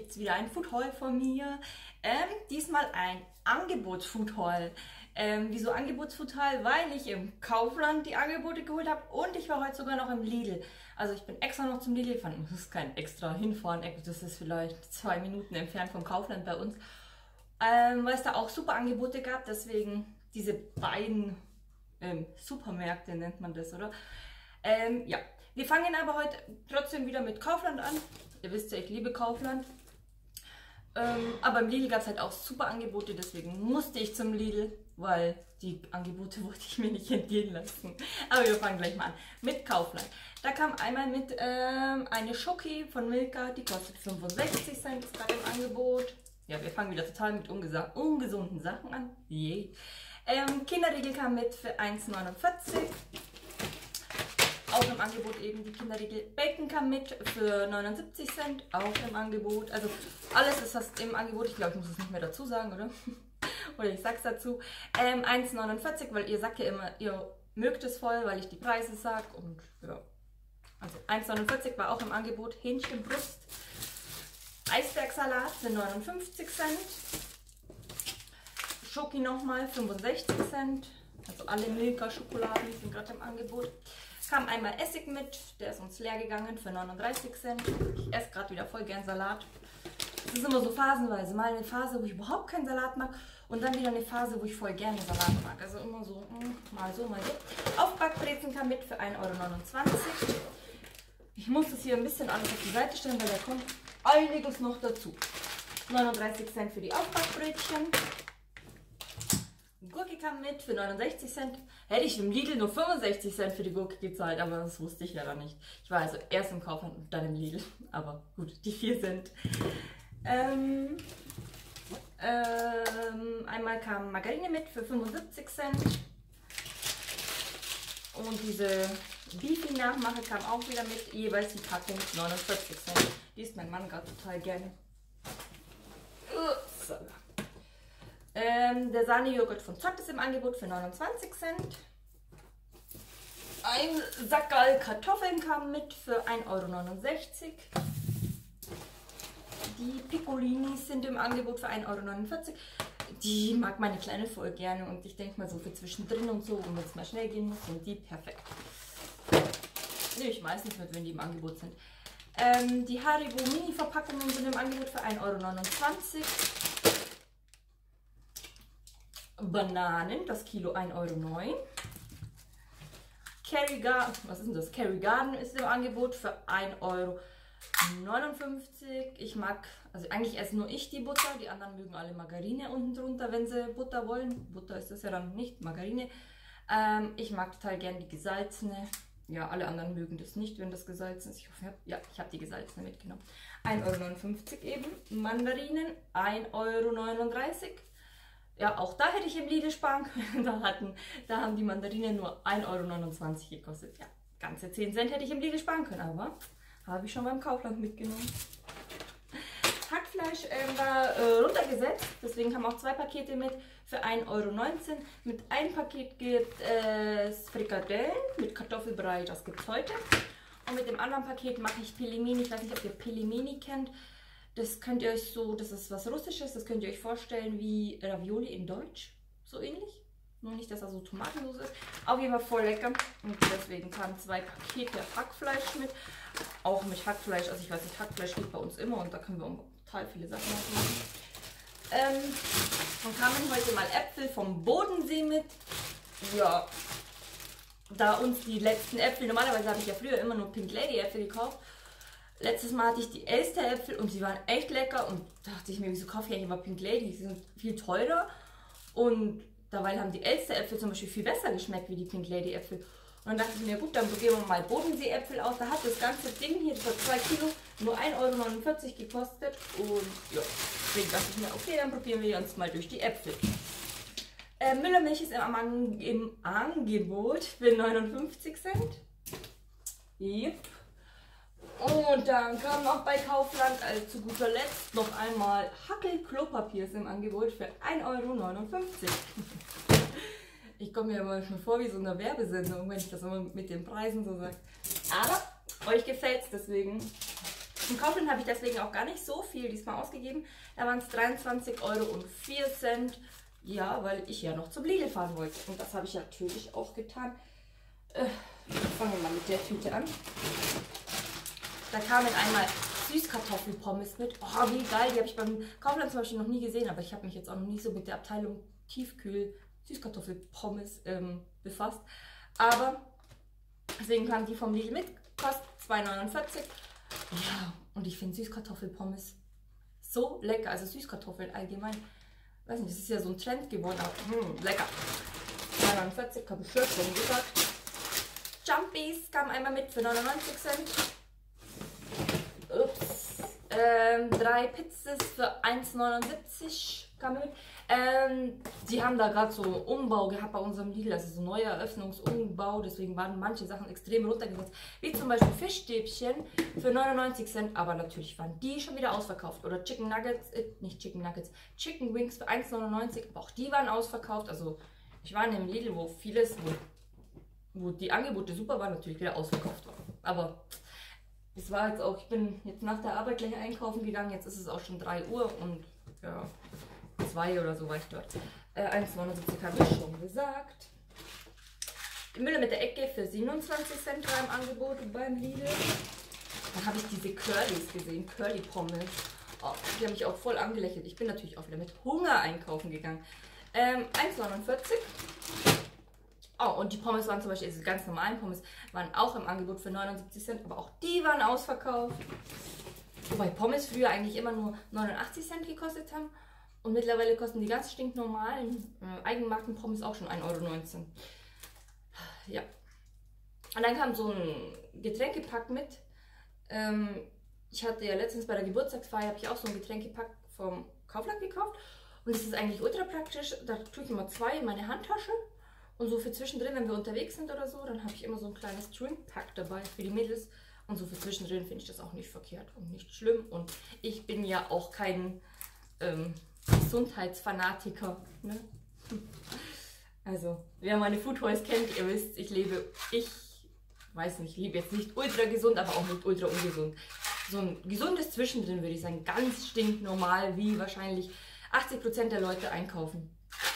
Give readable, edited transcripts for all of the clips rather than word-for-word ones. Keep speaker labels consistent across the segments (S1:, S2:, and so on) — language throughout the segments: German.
S1: gibt es wieder ein Food Haul von mir. Diesmal ein Angebots-Food Haul. Wieso Angebots-Food Haul? Weil ich im Kaufland die Angebote geholt habe und ich war heute sogar noch im Lidl. Also ich bin extra noch zum Lidl gefahren. Das ist kein extra hinfahren, das ist vielleicht 2 Minuten entfernt vom Kaufland bei uns. Weil es da auch super Angebote gab, deswegen diese beiden Supermärkte nennt man das, oder? Ja, wir fangen aber heute trotzdem wieder mit Kaufland an. Ihr wisst ja, ich liebe Kaufland. Aber im Lidl gab es halt auch super Angebote, deswegen musste ich zum Lidl, weil die Angebote wollte ich mir nicht entgehen lassen. Aber wir fangen gleich mal an mit Kaufland. Da kam einmal mit eine Schoki von Milka, die kostet 65 Cent, ist gerade im Angebot. Ja, wir fangen wieder total mit ungesunden Sachen an. Yay. Kinderriegel kam mit für 1,49. Auch im Angebot eben die Kinderriegel. Bacon kam mit für 79 Cent, auch im Angebot. Also alles ist fast im Angebot. Ich glaube, ich muss es nicht mehr dazu sagen, oder? Oder ich sag's dazu. 1,49, weil ihr sagt ja immer, ihr mögt es voll, weil ich die Preise sag. Und ja, also 1,49 war auch im Angebot. Hähnchenbrust. Eisbergsalat für 59 Cent. Schoki nochmal 65 Cent. Also alle Milka-Schokoladen sind gerade im Angebot. Kam einmal Essig mit, der ist uns leer gegangen für 39 Cent. Ich esse gerade wieder voll gern Salat. Es ist immer so phasenweise. Mal eine Phase, wo ich überhaupt keinen Salat mag und dann wieder eine Phase, wo ich voll gerne Salat mag. Also immer so, mal so, mal so. Aufbackbrezen kam mit für 1,29 €. Ich muss das hier ein bisschen alles auf die Seite stellen, weil da kommt einiges noch dazu. 39 Cent für die Aufbackbrötchen. Gurke kam mit für 69 Cent. Hätte ich im Lidl nur 65 Cent für die Gurke gezahlt, aber das wusste ich ja dann nicht. Ich war also erst im Kaufland und dann im Lidl. Aber gut, die 4 Cent. Einmal kam Margarine mit für 75 Cent. Und diese Beefy-Nachmache kam auch wieder mit, jeweils die Packung 49 Cent. Die isst mein Mann gerade total gerne. Ups. Der Sahnejoghurt von Zott ist im Angebot für 29 Cent. Ein Sackerl Kartoffeln kam mit für 1,69 €. Die Piccolinis sind im Angebot für 1,49 €. Die mag meine Kleine voll gerne und ich denke mal so für zwischendrin und so, und wenn es mal schnell gehen muss, sind die perfekt. Nehme ich meistens mit, wenn die im Angebot sind. Die Haribo Mini-Verpackungen sind im Angebot für 1,29 €. Bananen, das Kilo 1,09 €. Kerry Garden, was ist denn das? Kerry Garden ist im Angebot für 1,59 €. Ich mag, also eigentlich esse nur ich die Butter, die anderen mögen alle Margarine unten drunter, wenn sie Butter wollen. Butter ist das ja dann nicht, Margarine. Ich mag total gern die gesalzene. Ja, alle anderen mögen das nicht, wenn das gesalzen ist. Ich hoffe, ich habe die gesalzene mitgenommen. 1,59 € eben. Mandarinen 1,39 €. Ja, auch da hätte ich im Lidl sparen können. Da haben die Mandarinen nur 1,29 € gekostet. Ja, ganze 10 Cent hätte ich im Lidl sparen können, aber habe ich schon beim Kaufland mitgenommen. Hackfleisch war runtergesetzt, deswegen haben auch 2 Pakete mit für 1,19 €. Mit einem Paket gibt es Frikadellen mit Kartoffelbrei, das gibt es heute. Und mit dem anderen Paket mache ich Pelimeni. Ich weiß nicht, ob ihr Pelimeni kennt. Das könnt ihr euch so, das ist was Russisches, das könnt ihr euch vorstellen wie Ravioli in Deutsch, so ähnlich. Nur nicht, dass da so Tomatensauce ist. Auf jeden Fall voll lecker. Und deswegen kamen 2 Pakete Hackfleisch mit. Auch mit Hackfleisch, also ich weiß nicht, Hackfleisch geht bei uns immer und da können wir total viele Sachen machen. Dann kamen heute mal Äpfel vom Bodensee mit. Ja, da uns die letzten Äpfel, normalerweise habe ich ja früher immer nur Pink Lady Äpfel gekauft. Letztes Mal hatte ich die Elster-Äpfel und sie waren echt lecker und da dachte ich mir, wieso kaufe ich eigentlich immer Pink Lady? Die sind viel teurer und dabei haben die Elster-Äpfel zum Beispiel viel besser geschmeckt wie die Pink Lady Äpfel. Und dann dachte ich mir, gut, dann probieren wir mal Bodensee-Äpfel aus. Da hat das ganze Ding hier, das hat 2 Kilo, nur 1,49 € gekostet und ja, deswegen dachte ich mir, okay, dann probieren wir uns mal durch die Äpfel. Müllermilch ist im Angebot für 59 Cent. Yep. Und dann kam noch bei Kaufland zu guter Letzt noch einmal Hackel-Klopapier ist im Angebot für 1,59 €. Ich komme mir immer schon vor wie so eine Werbesendung, wenn ich das immer mit den Preisen so sage. Aber euch gefällt es, deswegen Im Kaufland habe ich deswegen auch gar nicht so viel diesmal ausgegeben. Da waren es 23,04 Euro. Ja, weil ich ja noch zum Lidl fahren wollte. Und das habe ich natürlich auch getan. Fangen wir mal mit der Tüte an. Da kamen einmal Süßkartoffelpommes mit. Oh, wie geil. Die habe ich beim Kaufland zum Beispiel noch nie gesehen. Aber ich habe mich jetzt auch noch nie so mit der Abteilung Tiefkühl Süßkartoffelpommes befasst. Aber deswegen kamen die vom Lidl mit. Kostet 2,49 €. Ja, und ich finde Süßkartoffelpommes so lecker. Also Süßkartoffeln allgemein. Weiß nicht, das ist ja so ein Trend geworden, aber lecker. 2,49 €, habe ich schon gesagt. Jumpies kam einmal mit für 99 Cent. Ups. 3 Pizzas für 1,79 € kam mit. Die haben da gerade so einen Umbau gehabt bei unserem Lidl, also so ein neuer Eröffnungsumbau, deswegen waren manche Sachen extrem runtergesetzt, wie zum Beispiel Fischstäbchen für 99 Cent, aber natürlich waren die schon wieder ausverkauft. Oder Chicken Nuggets, nicht Chicken Nuggets, Chicken Wings für 1,99 €, aber auch die waren ausverkauft. Also ich war in einem Lidl, wo vieles, wo die Angebote super waren, natürlich wieder ausverkauft waren. Aber es war jetzt auch, ich bin jetzt nach der Arbeit gleich einkaufen gegangen, jetzt ist es auch schon 3 Uhr und ja, 2 oder so war ich dort. 1,79 € habe ich schon gesagt. Die Mülle mit der Ecke für 27 Cent war im Angebot beim Lidl. Dann habe ich diese Curlys gesehen, Curly Pommes. Oh, die haben mich auch voll angelächelt. Ich bin natürlich auch wieder mit Hunger einkaufen gegangen. 1,49 €. Oh, und die Pommes waren zum Beispiel, diese ganz normalen Pommes, waren auch im Angebot für 79 Cent, aber auch die waren ausverkauft. Wobei Pommes früher eigentlich immer nur 89 Cent gekostet haben. Und mittlerweile kosten die ganz stinknormalen Eigenmarken-Pommes auch schon 1,19 €. Ja. Und dann kam so ein Getränkepack mit. Ich hatte ja letztens bei der Geburtstagsfeier, habe ich auch so ein Getränkepack vom Kaufland gekauft. Und das ist eigentlich ultra praktisch. Da tue ich immer 2 in meine Handtasche. Und so für zwischendrin, wenn wir unterwegs sind oder so, dann habe ich immer so ein kleines Drinkpack dabei für die Mädels. Und so für zwischendrin finde ich das auch nicht verkehrt und nicht schlimm. Und ich bin ja auch kein Gesundheitsfanatiker. Ne? Also, wer meine Food Toys kennt, ihr wisst, ich lebe jetzt nicht ultra gesund, aber auch nicht ultra ungesund. So ein gesundes Zwischendrin würde ich sagen, ganz stinknormal, wie wahrscheinlich 80% der Leute einkaufen.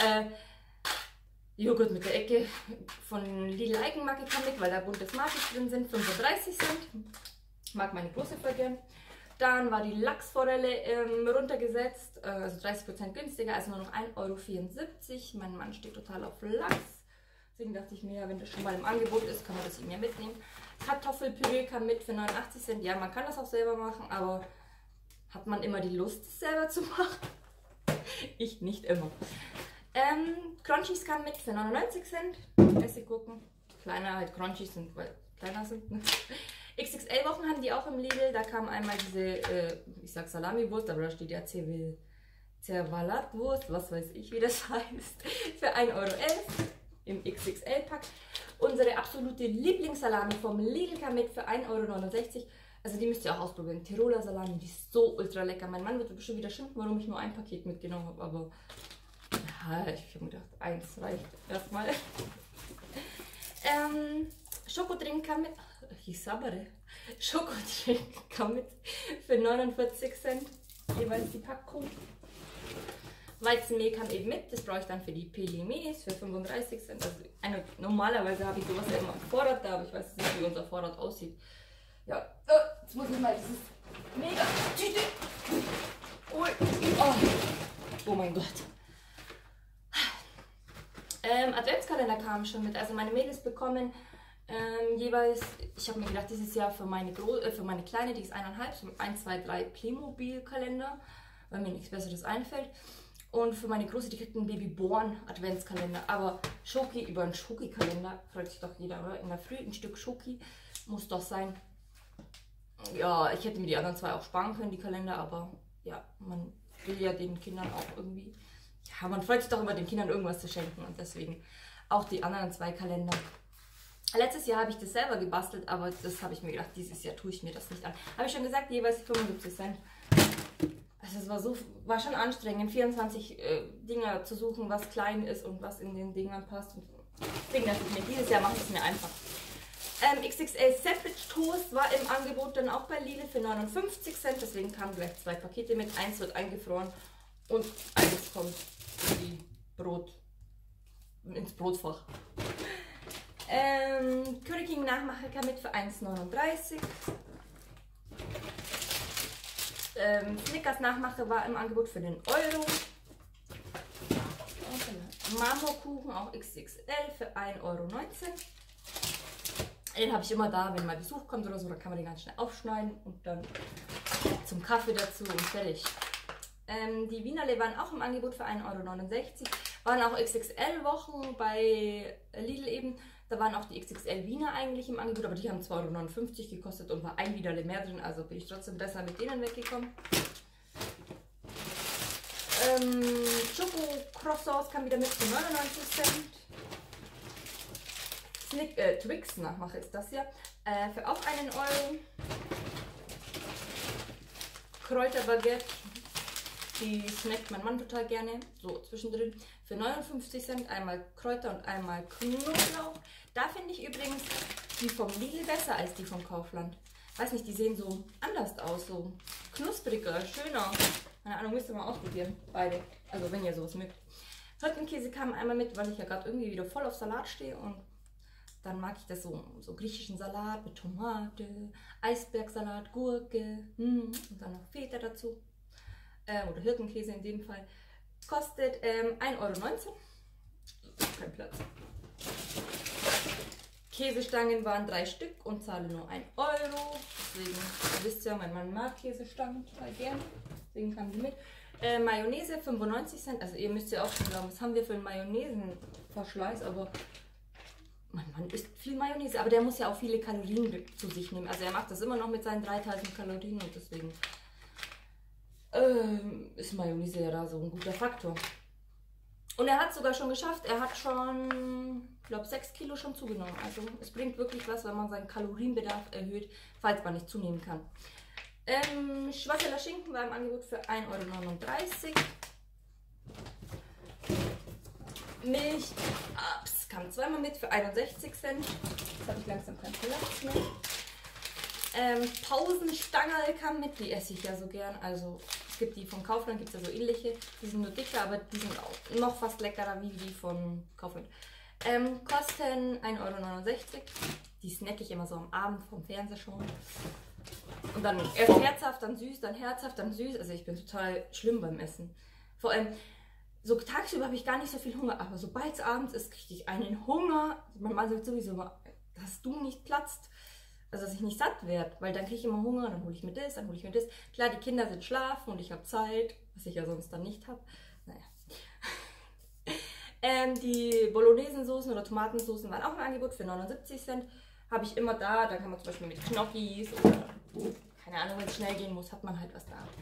S1: Joghurt mit der Ecke von Lidl Eigenmarke kam mit, weil da bunte Smarties drin sind, 35 Cent. Mag meine Große voll gern. Dann war die Lachsforelle runtergesetzt, also 30% günstiger, also nur noch 1,74 €. Mein Mann steht total auf Lachs. Deswegen dachte ich mir, wenn das schon mal im Angebot ist, kann man das ihm ja mitnehmen. Kartoffelpüree kam mit für 89 Cent. Ja, man kann das auch selber machen, aber hat man immer die Lust, es selber zu machen? Ich nicht immer. Crunchies kam mit für 99 Cent. Essiggurken. Kleiner halt Crunchies sind, weil kleiner sind. Ne? XXL-Wochen haben die auch im Lidl. Da kam einmal diese, ich sag Salami-Wurst, aber da steht ja Cervalat-Wurst, was weiß ich, wie das heißt, für 1,11 € im XXL-Pack. Unsere absolute Lieblingssalami vom Lidl kam mit für 1,69 €. Also die müsst ihr auch ausprobieren. Tiroler Salami, die ist so ultra lecker. Mein Mann wird bestimmt wieder schimpfen, warum ich nur ein Paket mitgenommen habe, aber ja, ich habe mir gedacht, 1 reicht erstmal. Schokodrink kam mit. Ich sabbere. Schokodrink kam mit für 49 Cent. Jeweils die Packung. Weizenmehl kam eben mit. Das brauche ich dann für die Pelimes für 35 Cent. Also normalerweise habe ich sowas ja immer im Vorrat da, aber ich weiß nicht, wie unser Vorrat aussieht. Ja, jetzt muss ich mal dieses mega Tüte. Oh mein Gott. Adventskalender kamen schon mit. Also meine Mädels bekommen jeweils, ich habe mir gedacht, dieses Jahr für meine Kleine, die ist 1,5, so 1, 2, 3 Playmobil-Kalender, weil mir nichts Besseres einfällt. Und für meine Große, die kriegt einen Babyborn Adventskalender. Aber Schoki über einen Schoki-Kalender freut sich doch jeder, oder? In der Früh ein Stück Schoki muss doch sein. Ja, ich hätte mir die anderen 2 auch sparen können, die Kalender, aber ja, man will ja den Kindern auch irgendwie, ja, man freut sich doch immer, den Kindern irgendwas zu schenken und deswegen auch die anderen 2 Kalender. Letztes Jahr habe ich das selber gebastelt, aber das habe ich mir gedacht, dieses Jahr tue ich mir das nicht an. Habe ich schon gesagt, jeweils 75 Cent. Also es war schon anstrengend, 24 Dinger zu suchen, was klein ist und was in den Dingern passt. Und deswegen dachte ich mir, dieses Jahr mache ich es mir einfach. XXL Sandwich Toast war im Angebot dann auch bei Lidl für 59 Cent. Deswegen kamen gleich 2 Pakete mit. Eins wird eingefroren und eins kommt ins Brotfach. Curry King Nachmacher kam mit für 1,39. Snickers Nachmacher war im Angebot für den Euro. Marmorkuchen, auch XXL, für 1,19 Euro. Den habe ich immer da, wenn mal Besuch kommt oder so, dann kann man den ganz schnell aufschneiden und dann zum Kaffee dazu und fertig. Die Wienerle waren auch im Angebot für 1,69 Euro. Waren auch XXL-Wochen bei Lidl eben. Da waren auch die XXL Wiener eigentlich im Angebot, aber die haben 2,59 Euro gekostet und war ein Wienerle mehr drin, also bin ich trotzdem besser mit denen weggekommen. Schoko-Croissants kam wieder mit für 99 Cent. Twix Nachmache ist das hier, für auch 1 Euro. Kräuterbaguette, die snackt mein Mann total gerne, so zwischendrin, für 59 Cent, einmal Kräuter und einmal Knoblauch. Da finde ich übrigens die vom Lidl besser als die vom Kaufland. Weiß nicht, die sehen so anders aus, so knuspriger, schöner. Keine Ahnung, müsst ihr mal ausprobieren, beide. Also wenn ihr sowas mögt. Hirtenkäse kam einmal mit, weil ich ja gerade irgendwie wieder voll auf Salat stehe und dann mag ich das so griechischen Salat mit Tomate, Eisbergsalat, Gurke und dann noch Feta dazu. Oder Hirtenkäse in dem Fall. Kostet 1,19 Euro. Kein Platz. Käsestangen waren 3 Stück und zahle nur 1 Euro. Deswegen, ihr wisst ja, mein Mann mag Käsestangen total gerne. Deswegen kamen die mit. Mayonnaise 95 Cent. Also ihr müsst ja auch schon glauben, was haben wir für einen Mayonnaisenverschleiß, aber mein Mann isst viel Mayonnaise, aber der muss ja auch viele Kalorien zu sich nehmen. Also er macht das immer noch mit seinen 3000 Kalorien und deswegen ist Mayonnaise ja da so ein guter Faktor. Und er hat es sogar schon geschafft. Er hat schon, ich glaube, 6 Kilo schon zugenommen. Also es bringt wirklich was, wenn man seinen Kalorienbedarf erhöht, falls man nicht zunehmen kann. Schwasseler Schinken war im Angebot für 1,39 Euro. Milch kam zweimal mit für 61 Cent. Jetzt habe ich langsam keinen Platz mehr. Pausenstangerl kam mit, die esse ich ja so gern. Also es gibt die vom Kaufland, gibt es ja so ähnliche. Die sind nur dicker, aber die sind auch noch fast leckerer wie die von Kaufland. Kosten 1,69 Euro. Die snacke ich immer so am Abend vom Fernseher schon. Und dann erst herzhaft, dann süß, dann herzhaft, dann süß. Also ich bin total schlimm beim Essen. Vor allem, so tagsüber habe ich gar nicht so viel Hunger, aber sobald es abends ist, kriege ich einen Hunger. Mein Mann sagt sowieso, dass du nicht platzt, also dass ich nicht satt werde, weil dann kriege ich immer Hunger, dann hole ich mir das, dann hole ich mir das. Klar, die Kinder sind schlafen und ich habe Zeit, was ich ja sonst dann nicht habe. Naja. Die Bolognesensoßen oder Tomatensoßen waren auch im Angebot für 79 Cent. Habe ich immer da, dann kann man zum Beispiel mit Gnocchis oder, keine Ahnung, wenn es schnell gehen muss, hat man halt was da.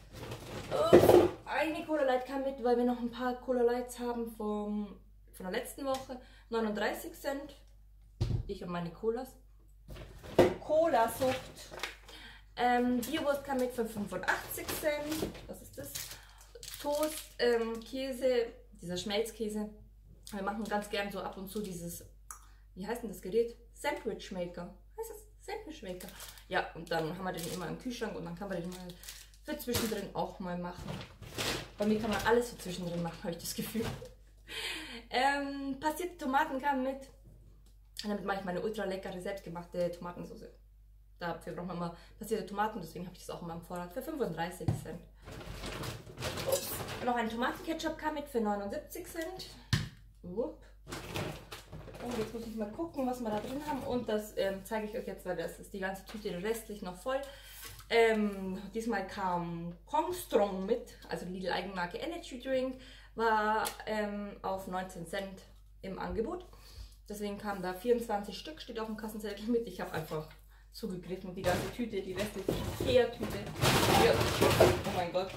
S1: Eine Cola Light kam mit, weil wir noch ein paar Cola Lights haben von der letzten Woche. 39 Cent. Ich und meine Colas. Cola-Sucht. Biowurst kam mit für 85 Cent. Was ist das? Toast, Käse, dieser Schmelzkäse. Wir machen ganz gern so ab und zu dieses, wie heißt denn das Gerät? Sandwich Maker. Heißt das? Sandwich Maker. Ja, und dann haben wir den immer im Kühlschrank und dann kann man den mal für zwischendrin auch mal machen. Bei mir kann man alles für zwischendrin machen, habe ich das Gefühl. Passierte Tomaten kamen mit. Und damit mache ich meine ultra leckere, selbstgemachte Tomatensauce. Dafür braucht man immer passierte Tomaten, deswegen habe ich das auch immer im Vorrat für 35 Cent. Ups. Noch ein Tomatenketchup kam mit für 79 Cent. Upp. Und jetzt muss ich mal gucken, was wir da drin haben. Und das zeige ich euch jetzt, weil das ist die ganze Tüte restlich noch voll. Diesmal kam Kongstrong mit, also Lidl Eigenmarke Energy Drink, war auf 19 Cent im Angebot. Deswegen kamen da 24 Stück, steht auf dem Kassenzettel mit. Ich habe einfach zugegriffen und die ganze Tüte, die restliche Ikea-Tüte, ja, oh mein Gott,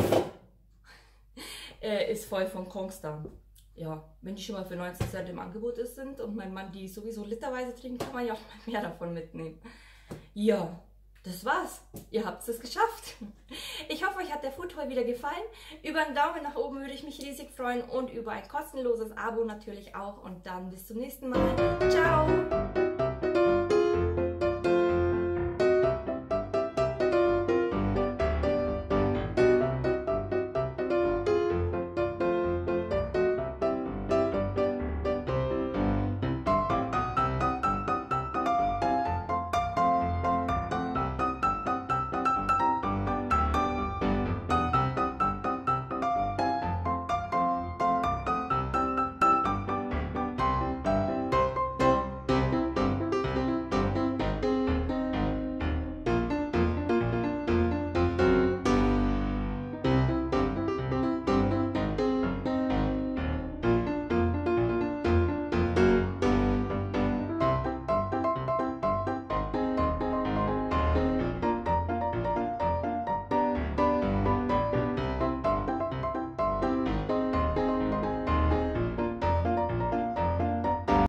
S1: ist voll von Kongstrong. Ja, wenn die schon mal für 19 Cent im Angebot sind und mein Mann die sowieso literweise trinkt, kann man ja auch mal mehr davon mitnehmen. Ja. Das war's. Ihr habt es geschafft. Ich hoffe, euch hat der Food Haul wieder gefallen. Über einen Daumen nach oben würde ich mich riesig freuen und über ein kostenloses Abo natürlich auch. Und dann bis zum nächsten Mal. Ciao!